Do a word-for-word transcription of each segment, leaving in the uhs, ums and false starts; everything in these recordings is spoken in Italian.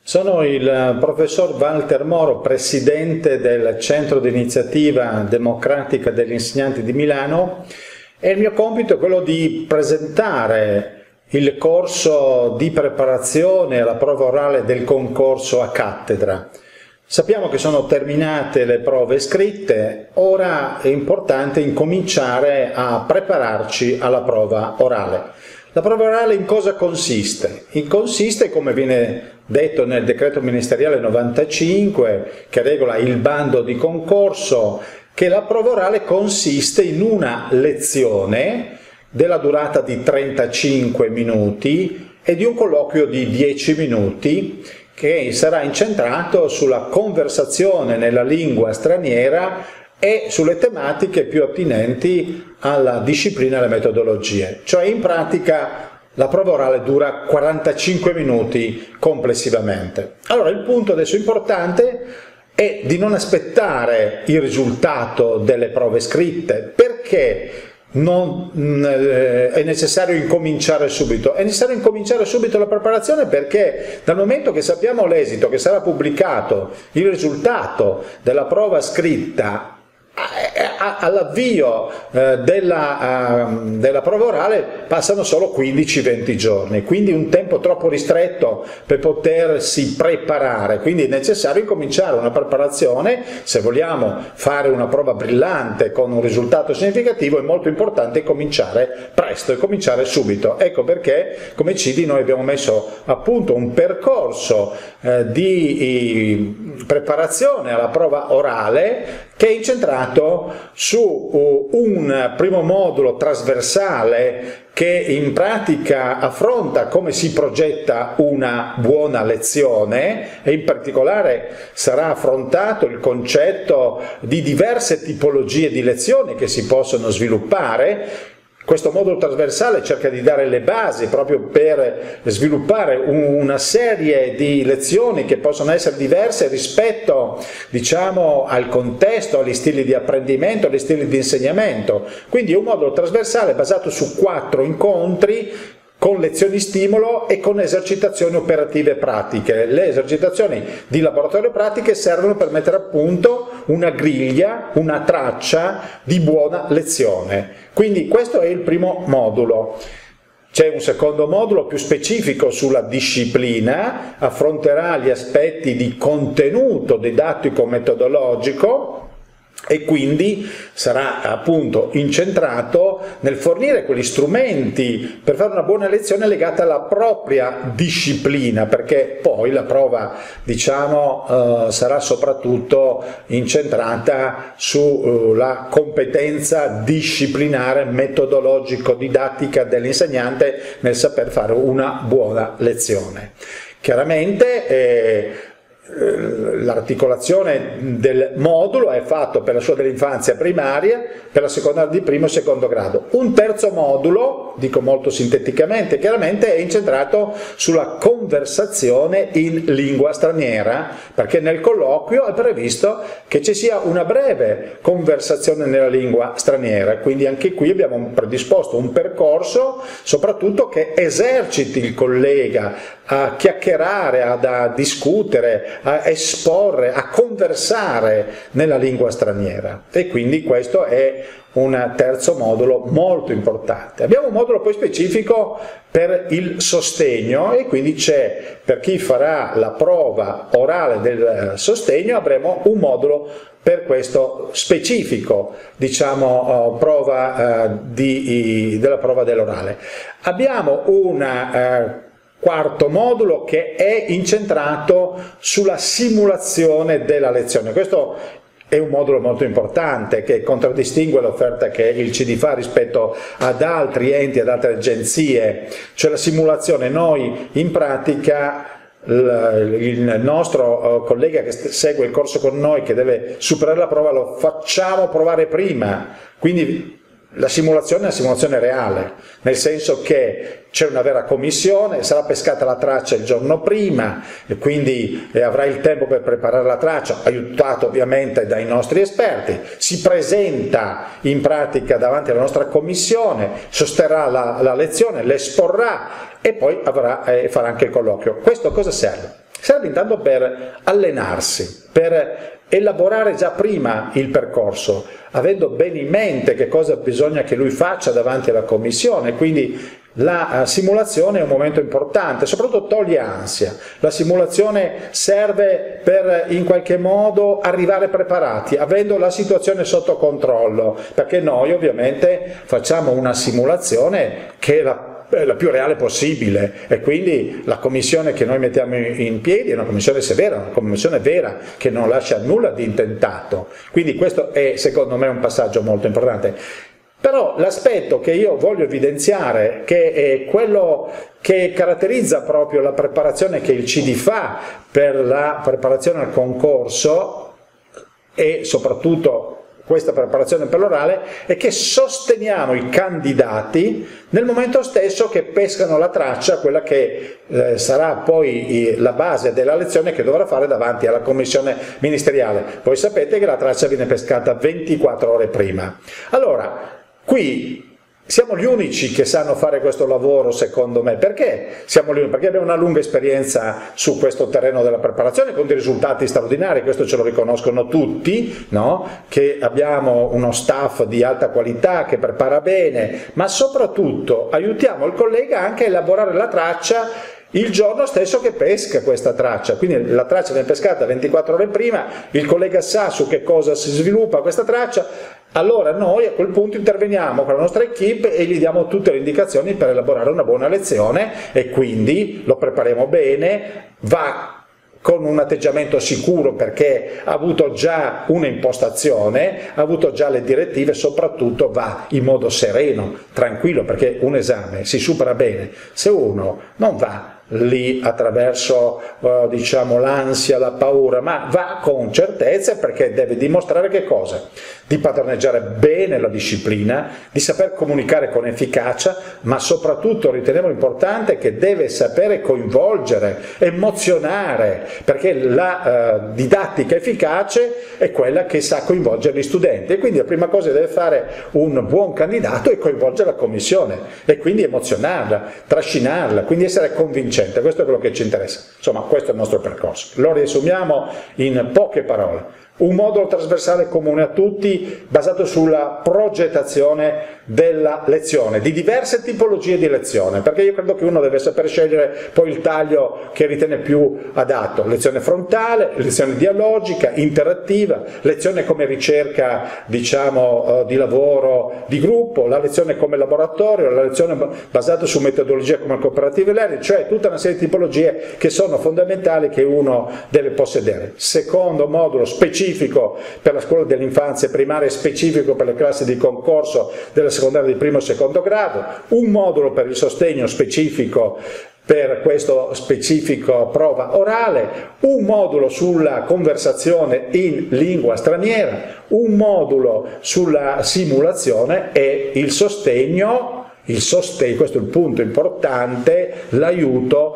Sono il professor Walter Moro, presidente del Centro di Iniziativa Democratica degli Insegnanti di Milano, e il mio compito è quello di presentare il corso di preparazione alla prova orale del concorso a cattedra. Sappiamo che sono terminate le prove scritte, ora è importante incominciare a prepararci alla prova orale. La prova orale in cosa consiste? Consiste, come viene detto nel decreto ministeriale novantacinque, che regola il bando di concorso, che la prova orale consiste in una lezione della durata di trentacinque minuti e di un colloquio di dieci minuti, che sarà incentrato sulla conversazione nella lingua straniera e sulle tematiche più attinenti alla disciplina e alle metodologie. Cioè, in pratica, la prova orale dura quarantacinque minuti complessivamente. Allora, il punto adesso importante è di non aspettare il risultato delle prove scritte. Perché non eh, è necessario incominciare subito? È necessario incominciare subito la preparazione perché dal momento che sappiamo l'esito, che sarà pubblicato il risultato della prova scritta all'avvio eh, della, uh, della prova orale, passano solo quindici venti giorni, quindi un tempo troppo ristretto per potersi preparare. Quindi è necessario incominciare una preparazione. Se vogliamo fare una prova brillante con un risultato significativo, è molto importante cominciare presto e cominciare subito. Ecco perché come C I D I noi abbiamo messo a punto un percorso eh, di eh, preparazione alla prova orale che è incentrato su un primo modulo trasversale che in pratica affronta come si progetta una buona lezione, e in particolare sarà affrontato il concetto di diverse tipologie di lezioni che si possono sviluppare. Questo modulo trasversale cerca di dare le basi proprio per sviluppare una serie di lezioni che possono essere diverse rispetto, diciamo, al contesto, agli stili di apprendimento, agli stili di insegnamento. Quindi è un modulo trasversale basato su quattro incontri con lezioni stimolo e con esercitazioni operative pratiche. Le esercitazioni di laboratorio pratiche servono per mettere a punto una griglia, una traccia di buona lezione. Quindi questo è il primo modulo. C'è un secondo modulo più specifico sulla disciplina, affronterà gli aspetti di contenuto didattico-metodologico, e quindi sarà appunto incentrato nel fornire quegli strumenti per fare una buona lezione legata alla propria disciplina, perché poi la prova, diciamo, eh, sarà soprattutto incentrata sulla uh, competenza disciplinare, metodologico-didattica dell'insegnante nel saper fare una buona lezione. Chiaramente eh, l'articolazione del modulo è fatto per la scuola dell'infanzia primaria, per la secondaria di primo e secondo grado. Un terzo modulo, dico molto sinteticamente, chiaramente è incentrato sulla conversazione in lingua straniera, perché nel colloquio è previsto che ci sia una breve conversazione nella lingua straniera, quindi anche qui abbiamo predisposto un percorso soprattutto che eserciti il collega a chiacchierare, ad, a discutere, a esporre, a conversare nella lingua straniera, e quindi questo è un terzo modulo molto importante. Abbiamo un modulo poi specifico per il sostegno, e quindi c'è, per chi farà la prova orale del sostegno, avremo un modulo per questo specifico, diciamo, prova uh, di, della prova dell'orale. Abbiamo una uh, quarto modulo che è incentrato sulla simulazione della lezione. Questo è un modulo molto importante che contraddistingue l'offerta che il C I D I fa rispetto ad altri enti, ad altre agenzie, cioè la simulazione. Noi in pratica, il nostro collega che segue il corso con noi, che deve superare la prova, lo facciamo provare prima, quindi la simulazione è una simulazione reale, nel senso che c'è una vera commissione, sarà pescata la traccia il giorno prima e quindi eh, avrà il tempo per preparare la traccia, aiutato ovviamente dai nostri esperti, si presenta in pratica davanti alla nostra commissione, sosterrà la, la lezione, l'esporrà e poi avrà, eh, farà anche il colloquio. Questo cosa serve? Serve intanto per allenarsi, per elaborare già prima il percorso, avendo bene in mente che cosa bisogna che lui faccia davanti alla commissione, quindi la simulazione è un momento importante, soprattutto toglie ansia. La simulazione serve per in qualche modo arrivare preparati, avendo la situazione sotto controllo, perché noi ovviamente facciamo una simulazione che è la la più reale possibile, e quindi la commissione che noi mettiamo in piedi è una commissione severa, una commissione vera che non lascia nulla di intentato. Quindi questo è secondo me un passaggio molto importante. Però l'aspetto che io voglio evidenziare, che è quello che caratterizza proprio la preparazione che il C D fa per la preparazione al concorso, e soprattutto questa preparazione per l'orale, è che sosteniamo i candidati nel momento stesso che pescano la traccia, quella che eh, sarà poi la base della lezione che dovrà fare davanti alla commissione ministeriale. Voi sapete che la traccia viene pescata ventiquattro ore prima. Allora, qui siamo gli unici che sanno fare questo lavoro, secondo me. Perché siamo gli unici? Perché abbiamo una lunga esperienza su questo terreno della preparazione, con dei risultati straordinari, questo ce lo riconoscono tutti, no? Che abbiamo uno staff di alta qualità che prepara bene, ma soprattutto aiutiamo il collega anche a elaborare la traccia il giorno stesso che pesca questa traccia. Quindi la traccia viene pescata ventiquattro ore prima, il collega sa su che cosa si sviluppa questa traccia, allora noi a quel punto interveniamo con la nostra equipe e gli diamo tutte le indicazioni per elaborare una buona lezione, e quindi lo prepariamo bene, va con un atteggiamento sicuro perché ha avuto già un'impostazione, ha avuto già le direttive, soprattutto va in modo sereno, tranquillo, perché un esame si supera bene se uno non va lì attraverso eh, diciamo l'ansia, la paura, ma va con certezza, perché deve dimostrare che cosa? Di padroneggiare bene la disciplina, di saper comunicare con efficacia, ma soprattutto riteniamo importante che deve sapere coinvolgere, emozionare, perché la eh, didattica efficace è quella che sa coinvolgere gli studenti, e quindi la prima cosa che deve fare un buon candidato è coinvolgere la commissione e quindi emozionarla, trascinarla, quindi essere convincente. Questo è quello che ci interessa. Insomma, questo è il nostro percorso. Lo riassumiamo in poche parole. Un modulo trasversale comune a tutti, basato sulla progettazione della lezione, di diverse tipologie di lezione, perché io credo che uno deve saper scegliere poi il taglio che ritiene più adatto: lezione frontale, lezione dialogica, interattiva, lezione come ricerca, diciamo, di lavoro di gruppo, la lezione come laboratorio, la lezione basata su metodologie come il cooperative learning, cioè tutta una serie di tipologie che sono fondamentali, che uno deve possedere. Secondo modulo specifico per la scuola dell'infanzia primaria e specifico per le classi di concorso della secondaria di primo e secondo grado, un modulo per il sostegno specifico per questo specifico prova orale, un modulo sulla conversazione in lingua straniera, un modulo sulla simulazione e il sostegno, il sostegno, questo è il punto importante, l'aiuto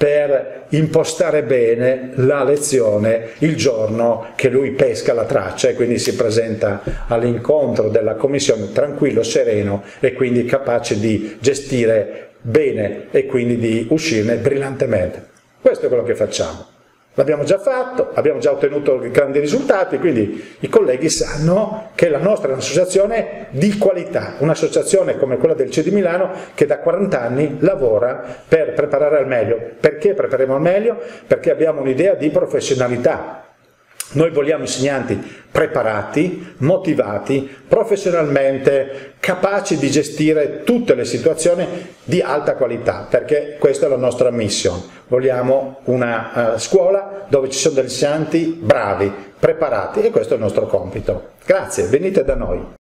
per impostare bene la lezione il giorno che lui pesca la traccia, e quindi si presenta all'incontro della commissione tranquillo, sereno e quindi capace di gestire bene e quindi di uscirne brillantemente. Questo è quello che facciamo. L'abbiamo già fatto, abbiamo già ottenuto grandi risultati, quindi i colleghi sanno che la nostra è un'associazione di qualità, un'associazione come quella del C E D Milano che da quaranta anni lavora per preparare al meglio. Perché prepariamo al meglio? Perché abbiamo un'idea di professionalità. Noi vogliamo insegnanti preparati, motivati, professionalmente capaci di gestire tutte le situazioni di alta qualità, perché questa è la nostra mission. Vogliamo una uh, scuola dove ci sono degli insegnanti bravi, preparati, e questo è il nostro compito. Grazie, venite da noi.